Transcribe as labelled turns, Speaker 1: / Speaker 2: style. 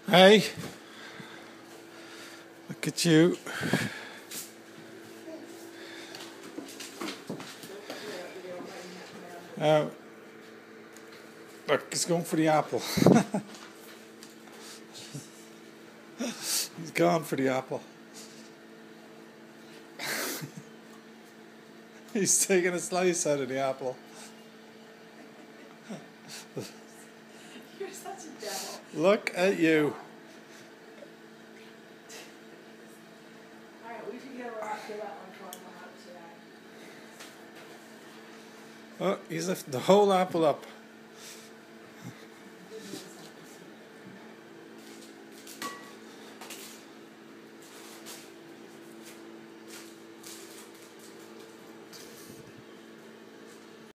Speaker 1: Hey, look at you. Look, he's going for the apple. He's gone for the apple. He's taking a slice out of the apple.
Speaker 2: You're such a devil.
Speaker 1: Look at you.
Speaker 2: Alright, we should get a rock to that one from the house today.
Speaker 1: Oh, he's lifted the whole apple up.